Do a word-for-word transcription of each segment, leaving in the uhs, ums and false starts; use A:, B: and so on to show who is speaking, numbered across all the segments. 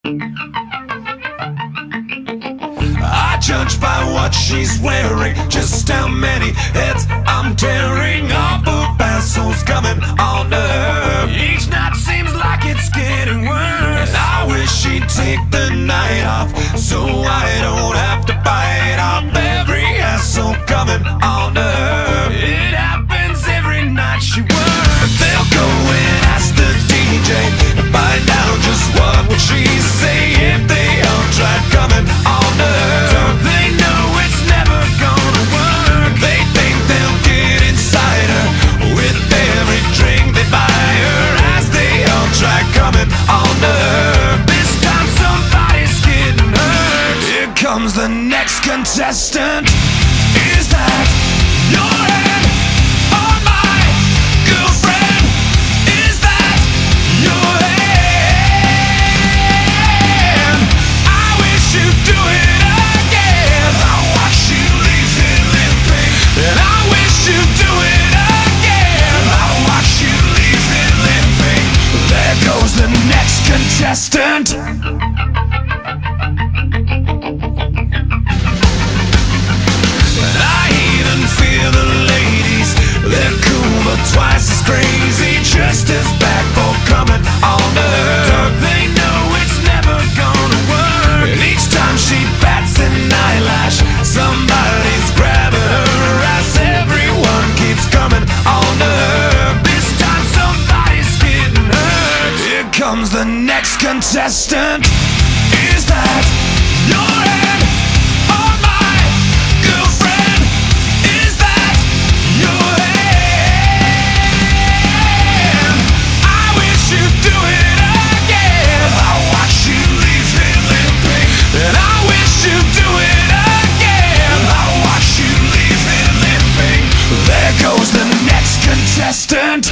A: I judge by what she's wearing, just how many heads I'm tearing off of assholes coming on to her. Each night seems like it's getting worse, and I wish she'd take the night off so I don't have to bite off every asshole coming on to her. It happens every night she works. They'll go and ask the D J to find out just what would she say if they all tried coming on to her. Don't they know it's never gonna work? They think they'll get inside her with every drink they buy her as they all try coming on to her. This time somebody's getting hurt. Here comes the next contestant. Is that your hand on my girlfriend? Is that your hand? I wish you'd do it again. I watch you leave it limping, and I wish you'd do it again. I watch you leave it limping. There goes the next contestant. Twice as crazy, just as bad for coming on to her. Don't they know it's never gonna work? And each time she bats an eyelash, somebody's grabbing her as everyone keeps coming on to her. This time somebody's getting hurt. Here comes the next contestant. Is that your hand on my girlfriend? Is that your hand? Contestant.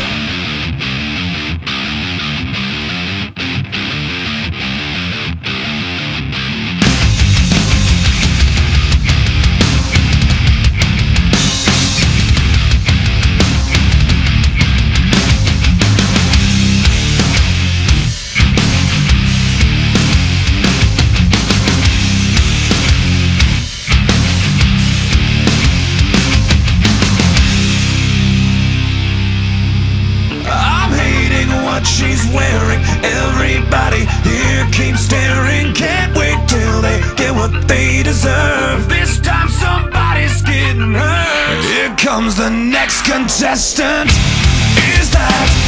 A: She's wearing, everybody here keeps staring. Can't wait till they get what they deserve. This time somebody's getting hurt. Here comes the next contestant. Is that